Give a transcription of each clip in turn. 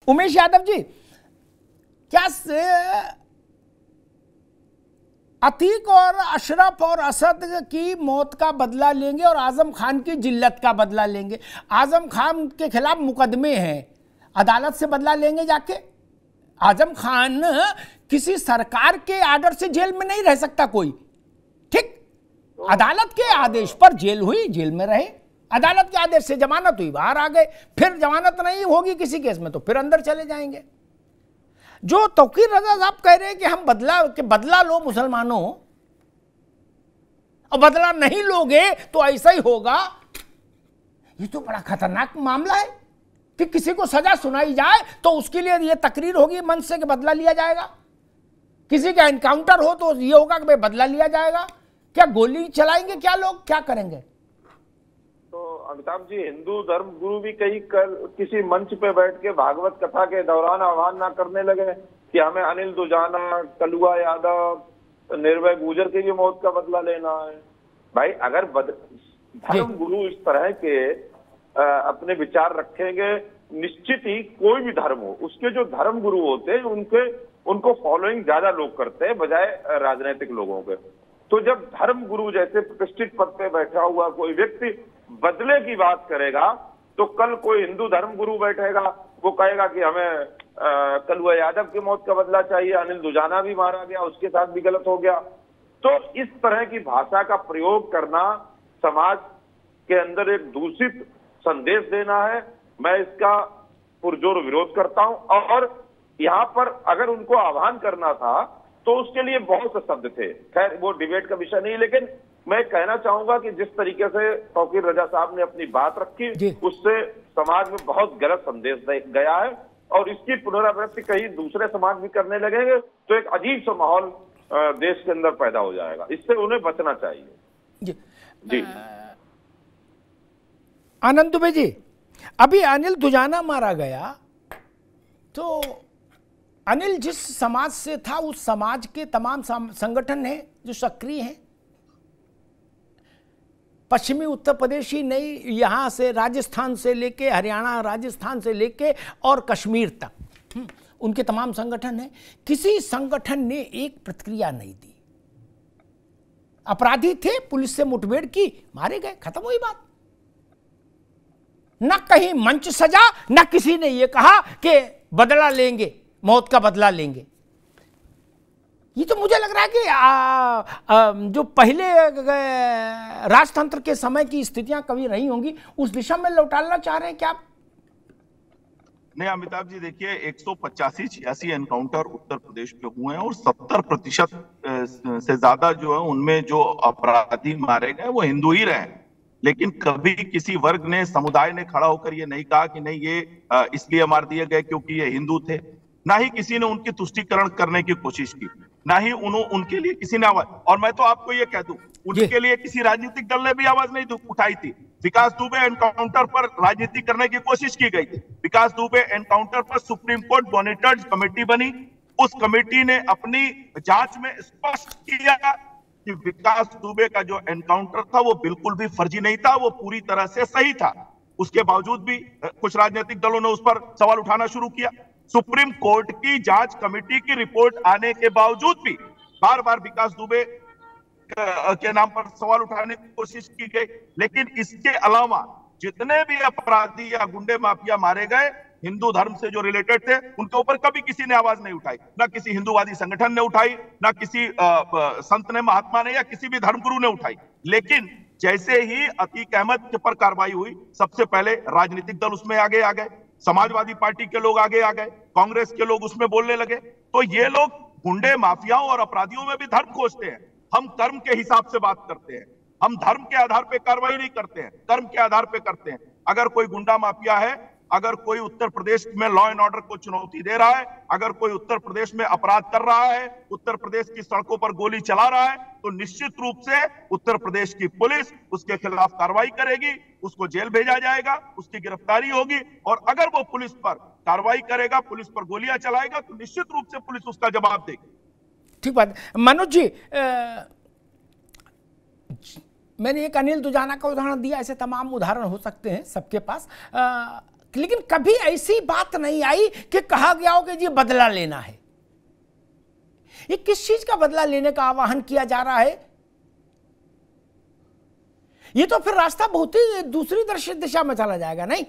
उमेश यादव जी, क्या अतीक और अशरफ और असद की मौत का बदला लेंगे और आजम खान की जिल्लत का बदला लेंगे? आजम खान के खिलाफ मुकदमे हैं, अदालत से बदला लेंगे जाके? आजम खान किसी सरकार के आर्डर से जेल में नहीं रह सकता कोई, ठीक? अदालत के आदेश पर जेल हुई, जेल में रहे, अदालत के आदेश से जमानत हुई, बाहर आ गए, फिर जमानत नहीं होगी किसी केस में तो फिर अंदर चले जाएंगे। जो तौकीर रजा साहब कह रहे हैं कि हम बदला लो मुसलमानों, और बदला नहीं लोगे तो ऐसा ही होगा, ये तो बड़ा खतरनाक मामला है कि किसी को सजा सुनाई जाए तो उसके लिए ये तकरीर होगी मंच से कि बदला लिया जाएगा, किसी का एनकाउंटर हो तो ये होगा कि भाई बदला लिया जाएगा। क्या गोली चलाएंगे क्या लोग, क्या करेंगे? तो अमिताभ जी, हिंदू धर्म गुरु भी कहीं किसी मंच पे बैठ के भागवत कथा के दौरान आह्वान ना करने लगे कि हमें अनिल दुजाना, कलुआ यादव, निर्भय गुर्जर की भी मौत का बदला लेना है। भाई अगर धर्म गुरु इस तरह के अपने विचार रखेंगे, निश्चित ही कोई भी धर्म हो, उसके जो धर्म गुरु होते हैं उनको फॉलोइंग ज्यादा लोग करते हैं बजाय राजनीतिक लोगों के। तो जब धर्म गुरु जैसे प्रतिष्ठित पद पे बैठा हुआ कोई व्यक्ति बदले की बात करेगा, तो कल कोई हिंदू धर्म गुरु बैठेगा, वो कहेगा कि हमें कलुआ यादव की मौत का बदला चाहिए, अनिल दुजाना भी मारा गया, उसके साथ भी गलत हो गया। तो इस तरह की भाषा का प्रयोग करना समाज के अंदर एक दूषित संदेश देना है। मैं इसका पुरजोर विरोध करता हूं। और यहाँ पर अगर उनको आह्वान करना था तो उसके लिए बहुत से शब्द थे, खैर वो डिबेट का विषय नहीं, लेकिन मैं कहना चाहूंगा कि जिस तरीके से तौकीर रजा साहब ने अपनी बात रखी, उससे समाज में बहुत गलत संदेश गया है, और इसकी पुनरावृत्ति कहीं दूसरे समाज भी करने लगेंगे तो एक अजीब सा माहौल देश के अंदर पैदा हो जाएगा। इससे उन्हें बचना चाहिए। जी आनंद दुबे जी, अभी अनिल दुजाना मारा गया तो अनिल जिस समाज से था उस समाज के तमाम संगठन हैं जो सक्रिय हैं, पश्चिमी उत्तर प्रदेश ही नहीं, यहाँ से राजस्थान से लेके हरियाणा, राजस्थान से लेके और कश्मीर तक उनके तमाम संगठन हैं। किसी संगठन ने एक प्रतिक्रिया नहीं दी। अपराधी थे, पुलिस से मुठभेड़ की, मारे गए, खत्म हुई बात। न कहीं मंच सजा, न किसी ने यह कहा कि बदला लेंगे, मौत का बदला लेंगे। ये तो मुझे लग रहा है कि जो पहले राजतंत्र के समय की स्थितियां कभी रही होंगी उस दिशा में लौटाना चाह रहे हैं क्या आप? नहीं अमिताभ जी, देखिए 185-86 एनकाउंटर उत्तर प्रदेश में हुए हैं और 70% से ज्यादा जो है उनमें जो अपराधी मारे गए वो हिंदू ही रहे। लेकिन कभी किसी वर्ग ने, समुदाय ने खड़ा होकर ये नहीं कहा कि नहीं ये इसलिए मार दिए गए क्योंकि ये हिंदू थे। ना ही किसी ने उनकी तुष्टीकरण करने की कोशिश की, ना ही उनके लिए किसी ने आवाज। और मैं तो आपको ये कह दूं, उनके लिए किसी राजनीतिक दल ने भी आवाज नहीं उठाई थी। विकास दुबे एनकाउंटर पर राजनीति करने की कोशिश की गई थी। विकास दुबे एनकाउंटर पर सुप्रीम कोर्ट मॉनिटर्ड कमेटी बनी। उस कमेटी ने अपनी जांच में स्पष्ट किया कि विकास दुबे का जो एनकाउंटर था वो बिल्कुल भी फर्जी नहीं था, वो पूरी तरह से सही था। उसके बावजूद भी कुछ राजनीतिक दलों ने उस पर सवाल उठाना शुरू किया। सुप्रीम कोर्ट की जांच कमेटी की रिपोर्ट आने के बावजूद भी बार बार विकास दुबे के नाम पर सवाल उठाने की कोशिश की गई। लेकिन इसके अलावा जितने भी अपराधी या गुंडे माफिया मारे गए हिंदू धर्म से जो रिलेटेड थे, उनके ऊपर कभी किसी ने आवाज नहीं उठाई। ना किसी हिंदूवादी संगठन ने उठाई, ना किसी संत ने, महात्मा ने या किसी भी धर्मगुरु ने उठाई। लेकिन जैसे ही अतीक अहमद के पर कार्रवाई हुई, सबसे पहले राजनीतिक दल उसमें आगे आ गए, समाजवादी पार्टी के लोग आगे आ गए, कांग्रेस के लोग उसमें बोलने लगे। तो ये लोग गुंडे, माफियाओं और अपराधियों में भी धर्म खोजते हैं। हम कर्म के हिसाब से बात करते हैं, हम धर्म के आधार पे कार्रवाई नहीं करते हैं, कर्म के आधार पे करते हैं। अगर कोई गुंडा माफिया है, अगर कोई उत्तर प्रदेश में लॉ एंड ऑर्डर को चुनौती दे रहा है, अगर कोई उत्तर प्रदेश में अपराध कर रहा है, उत्तर प्रदेश की सड़कों पर गोली चला रहा है, तो निश्चित रूप से उत्तर प्रदेश की पुलिस उसके खिलाफ कार्रवाई करेगी, उसको जेल भेजा जाएगा, उसकी गिरफ्तारी होगी। और अगर वो पुलिस पर कार्रवाई करेगा, पुलिस पर गोलियां चलाएगा, तो निश्चित रूप से पुलिस उसका जवाब देगी। ठीक बात। मनोज जी, मैंने एक अनिल दुजाना का उदाहरण दिया, ऐसे तमाम उदाहरण हो सकते हैं सबके पास। लेकिन कभी ऐसी बात नहीं आई कि कहा गया हो कि जी बदला लेना है। ये किस चीज का बदला लेने का आह्वान किया जा रहा है? ये तो फिर रास्ता बहुत ही दूसरी दिशा में चला जाएगा। नहीं,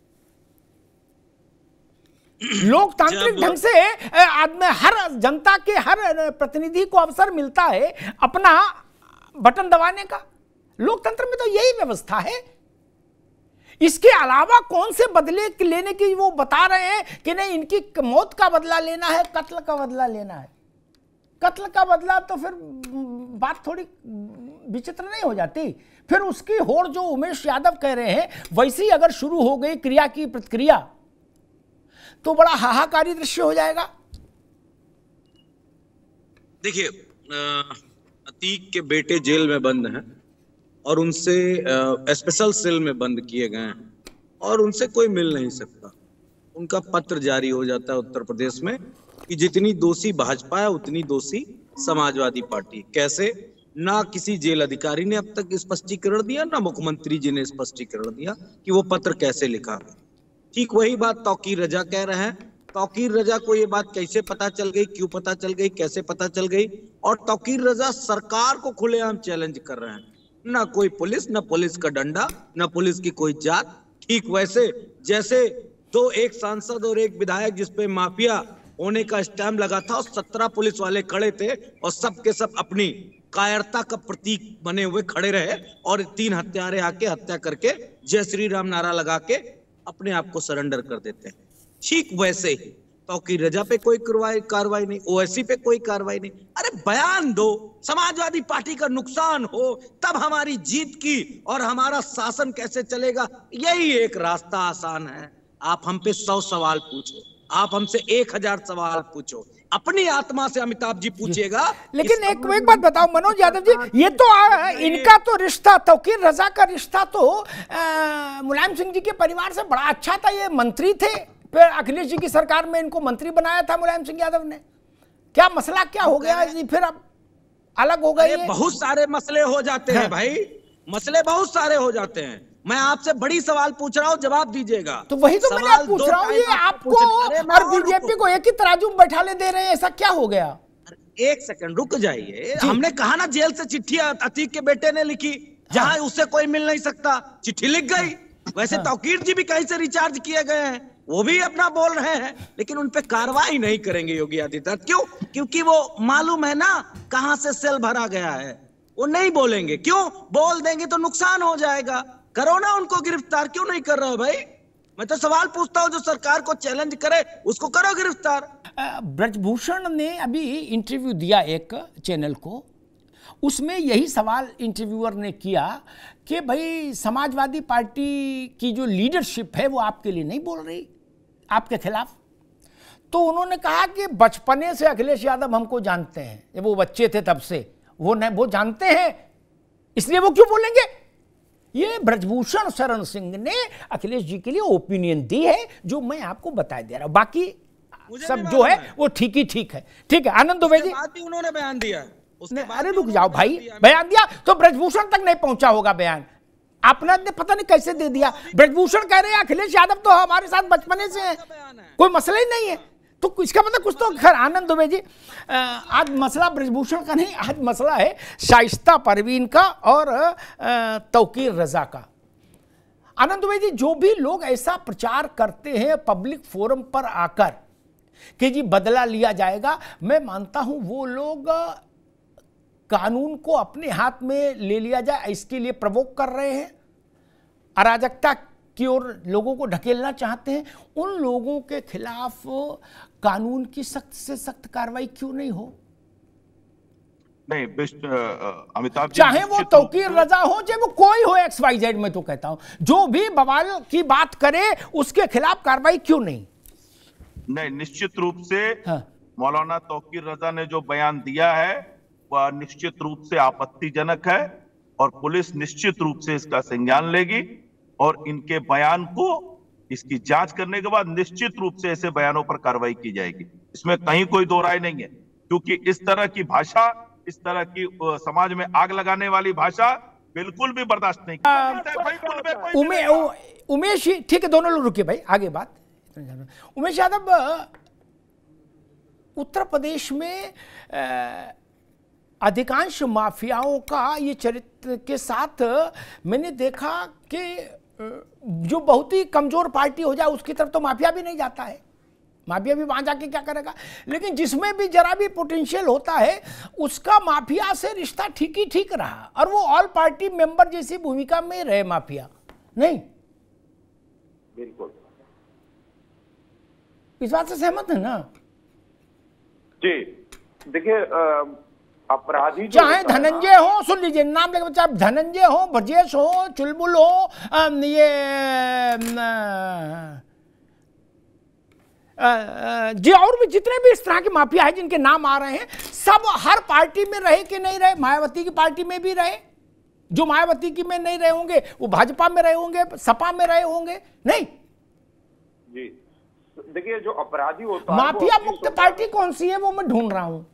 लोकतांत्रिक ढंग से आदमी, हर जनता के हर प्रतिनिधि को अवसर मिलता है अपना बटन दबाने का। लोकतंत्र में तो यही व्यवस्था है। इसके अलावा कौन से बदले लेने की वो बता रहे हैं कि नहीं, इनकी मौत का बदला लेना है, कत्ल का बदला लेना है। कत्ल का बदला तो फिर बात थोड़ी विचित्र नहीं हो जाती? फिर उसकी होड़ जो उमेश यादव कह रहे हैं वैसे ही अगर शुरू हो गई क्रिया की प्रतिक्रिया तो बड़ा हाहाकारी दृश्य हो जाएगा। देखिए, अतीक के बेटे जेल में बंद हैं और उनसे स्पेशल सेल में बंद किए गए हैं और उनसे कोई मिल नहीं सकता। उनका पत्र जारी हो जाता है उत्तर प्रदेश में कि जितनी दोषी भाजपा है उतनी दोषी समाजवादी पार्टी। कैसे? ना किसी जेल अधिकारी ने अब तक स्पष्टीकरण दिया, ना मुख्यमंत्री जी ने स्पष्टीकरण दिया कि वो पत्र कैसे लिखा गया। ठीक वही बात तौकीर रजा कह रहे हैं। तौकीर रजा को ये बात कैसे पता चल गई, क्यों पता चल गई, कैसे पता चल गई? और तौकीर रजा सरकार को खुलेआम चैलेंज कर रहे हैं। ना कोई पुलिस, ना पुलिस का डंडा, ना पुलिस की कोई जात। ठीक वैसे जैसे एक सांसद और एक विधायक जिसपे माफिया होने का स्टैम्प लगा था और 17 पुलिस वाले खड़े थे और सब के सब अपनी कायरता का प्रतीक बने हुए खड़े रहे और 3 हत्यारे आके हत्या करके जय श्री राम नारा लगा के अपने आप को सरेंडर कर देते हैं। ठीक वैसे ही तौकीर रजा पे कोई कार्रवाई नहीं, ओवैसी पे कोई कार्रवाई नहीं। अरे बयान दो, समाजवादी पार्टी का नुकसान हो तब हमारी जीत की और हमारा शासन कैसे चलेगा, यही एक रास्ता आसान है। आप हम पे 100 सवाल पूछो, आप हमसे 1000 सवाल पूछो, अपनी आत्मा से अमिताभ जी पूछिएगा। लेकिन एक बात बताओ मनोज यादव जी, ये तो इनका तो रिश्ता, तौकीर रजा का रिश्ता तो मुलायम सिंह जी के परिवार से बड़ा अच्छा था। ये मंत्री थे, फिर अखिलेश जी की सरकार में इनको मंत्री बनाया था मुलायम सिंह यादव ने। क्या मसला क्या हो गया जी, फिर अब अलग हो गए? बहुत सारे मसले हो जाते हैं भाई, मसले बहुत सारे हो जाते हैं। मैं आपसे बड़ी सवाल पूछ रहा हूँ, जवाब दीजिएगा। तो वही तो मैं पूछ रहा हूँ, ये आपको और बीजेपी को एक ही तराजू में बैठा ले दे रहे हैं, ऐसा क्या हो गया? एक सेकंड रुक जाइए। हमने कहा ना जेल से चिट्ठी अतीक के बेटे ने लिखी, जहां उससे कोई मिल नहीं सकता, चिट्ठी लिख गई। वैसे तौकीर जी भी कहीं से रिचार्ज किए गए हैं, वो भी अपना बोल रहे हैं, लेकिन उन पे कार्रवाई नहीं करेंगे योगी आदित्यनाथ। क्यों? क्योंकि वो मालूम है ना कहां से सेल भरा गया है। वो नहीं बोलेंगे। क्यों? बोल देंगे तो नुकसान हो जाएगा। करो ना उनको गिरफ्तार, क्यों नहीं कर रहे हो भाई? मैं तो सवाल पूछता हूं, जो सरकार को चैलेंज करे उसको करो गिरफ्तार। ब्रजभूषण ने अभी इंटरव्यू दिया एक चैनल को, उसमें यही सवाल इंटरव्यूअर ने किया कि भाई समाजवादी पार्टी की जो लीडरशिप है वो आपके लिए नहीं बोल रही, आपके खिलाफ। तो उन्होंने कहा कि बचपने से अखिलेश यादव हमको जानते हैं, जब वो बच्चे थे तब से वो जानते हैं, इसलिए वो क्यों बोलेंगे? ये ब्रजभूषण शरण सिंह ने अखिलेश जी के लिए ओपिनियन दी है, जो मैं आपको बता दे रहा हूं। बाकी सब जो है वो ठीक ही ठीक है। ठीक है आनंद दुबे जी, उन्होंने बयान दिया उसने। अरे रुक जाओ भाई, बयान दिया तो ब्रजभूषण तक नहीं पहुंचा होगा बयान, आपने पता नहीं कैसे दे दिया। ब्रजभूषण कह रहे हैं अखिलेश यादव तो हमारे साथ बचपने से है, कोई मसला ही नहीं है। तो इसका मतलब कुछ तो। खैर आनंद दुबे जी, आज मसला ब्रजभूषण का नहीं, आज मसला है शाइस्ता परवीन का और तौकीर रजा का। आनंद दुबे जी, जो भी लोग ऐसा प्रचार करते हैं पब्लिक फोरम पर आकर कि जी बदला लिया जाएगा, मैं मानता हूं वो लोग कानून को अपने हाथ में ले लिया जाए इसके लिए प्रवोक कर रहे हैं, अराजकता की ओर लोगों को ढकेलना चाहते हैं। उन लोगों के खिलाफ कानून की सख्त से सख्त कार्रवाई क्यों नहीं हो? नहीं अमिताभ जी, चाहे वो तौकीर रजा हो, चाहे वो कोई हो XYZ, मैं तो कहता हूं जो भी बवाल की बात करे उसके खिलाफ कार्रवाई क्यों नहीं? नहीं, निश्चित रूप से मौलाना तौकीर रजा ने जो बयान दिया है वह निश्चित रूप से आपत्तिजनक है और पुलिस निश्चित रूप से इसका संज्ञान लेगी और इनके बयान को, इसकी जांच करने के बाद निश्चित रूप से ऐसे बयानों पर कार्रवाई की जाएगी। इसमें कहीं कोई दो राय नहीं है, क्योंकि इस तरह की भाषा, इस तरह की समाज में आग लगाने वाली भाषा बिल्कुल भी बर्दाश्त नहीं की। उमेश, ठीक है दोनों लोग रुकिए भाई, आगे बात। उमेश यादव, उत्तर प्रदेश में अधिकांश माफियाओं का ये चरित्र के साथ मैंने देखा कि जो बहुत ही कमजोर पार्टी हो जाए उसकी तरफ तो माफिया भी नहीं जाता है, माफिया भी वहां जाके क्या करेगा, लेकिन जिसमें भी जरा भी पोटेंशियल होता है उसका माफिया से रिश्ता ठीक ही ठीक रहा, और वो ऑल पार्टी मेंबर जैसी भूमिका में रहे माफिया, नहीं? बिल्कुल, इस बात से सहमत है ना? जी देखिए, अपराधी चाहे धनंजय हो, सुन लीजिए नाम लेकर, चाहे धनंजय हो, ब्रजेश हो, चुलबुल हो, ये जी और भी जितने भी इस तरह के माफिया है जिनके नाम आ रहे हैं, सब हर पार्टी में रहे कि नहीं रहे? मायावती की पार्टी में भी रहे, जो मायावती की में नहीं रहे होंगे वो भाजपा में रहे होंगे, सपा में रहे होंगे, नहीं? जी देखिए, जो अपराधी होता है, माफिया मुक्त पार्टी कौन सी है वो मैं ढूंढ रहा हूं।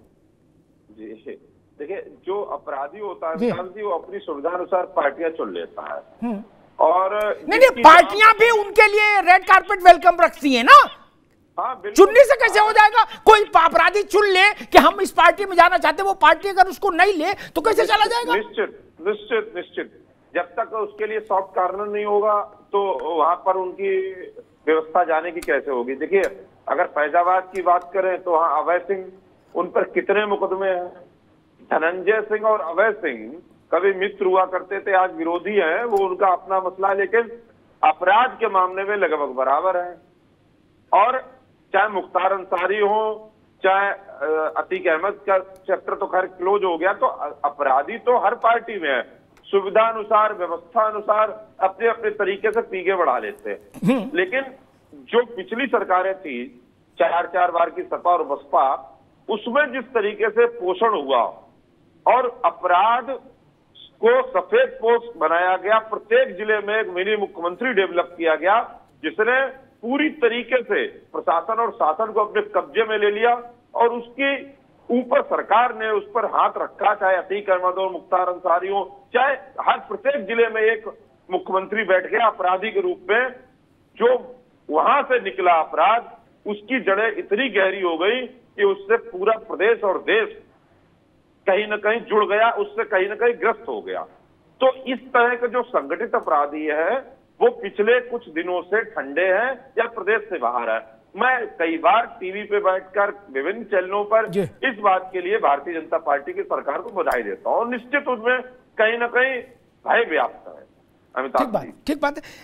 जी देखिए, जो अपराधी होता है वो अपनी सुविधा अनुसार पार्टियां चुन लेता है, और नहीं पार्टियां भी उनके लिए रेड कारपेट वेलकम रखती है ना। हाँ, चुनने से कैसे हो जाएगा? कोई अपराधी चुन ले कि हम इस पार्टी में जाना चाहते हैं, वो पार्टी अगर उसको नहीं ले तो कैसे चला जाएगा? निश्चित निश्चित निश्चित, जब तक उसके लिए सॉफ्ट कॉर्नर नहीं होगा तो वहां पर उनकी व्यवस्था जाने की कैसे होगी? देखिए, अगर फैजाबाद की बात करें तो वहां अभय सिंह, उन पर कितने मुकदमे हैं। धनंजय सिंह और अभय सिंह कभी मित्र हुआ करते थे, आज विरोधी हैं, वो उनका अपना मसला है, लेकिन अपराध के मामले में लगभग बराबर है। और चाहे मुख्तार अंसारी हो, चाहे अतीक अहमद का चैप्टर तो खैर क्लोज हो गया, तो अपराधी तो हर पार्टी में है, सुविधा अनुसार, व्यवस्था अनुसार अपने अपने तरीके से पीके बढ़ा लेते हैं। लेकिन जो पिछली सरकारें थी, 4 बार की सपा और बसपा, उसमें जिस तरीके से पोषण हुआ और अपराध को सफेद पोस्ट बनाया गया, प्रत्येक जिले में एक मिनी मुख्यमंत्री डेवलप किया गया, जिसने पूरी तरीके से प्रशासन और शासन को अपने कब्जे में ले लिया, और उसकी ऊपर सरकार ने उस पर हाथ रखा, चाहे अतीक अहमद और मुख्तार अंसारी हो, चाहे हर प्रत्येक जिले में एक मुख्यमंत्री बैठ गया अपराधी के रूप में। जो वहां से निकला अपराध, उसकी जड़ें इतनी गहरी हो गई कि उससे पूरा प्रदेश और देश कहीं ना कहीं जुड़ गया, उससे कहीं ना कहीं ग्रस्त हो गया। तो इस तरह के जो संगठित अपराधी है वो पिछले कुछ दिनों से ठंडे हैं या प्रदेश से बाहर है। मैं कई बार टीवी पे बैठकर विभिन्न चैनलों पर इस बात के लिए भारतीय जनता पार्टी की सरकार को बधाई देता हूं, और निश्चित उसमें कहीं ना कहीं भय व्याप्त है। अमिताभ जी, ठीक बात है।